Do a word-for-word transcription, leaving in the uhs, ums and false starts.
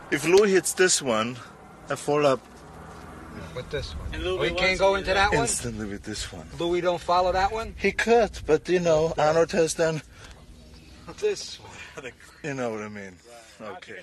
If Louis hits this one, I fall up With this one. And Louis Oh, he wants can't go to into do that one? instantly with this one. Louis don't follow that one? He could, but you know, Arnold has done, This one. you know what I mean. Okay.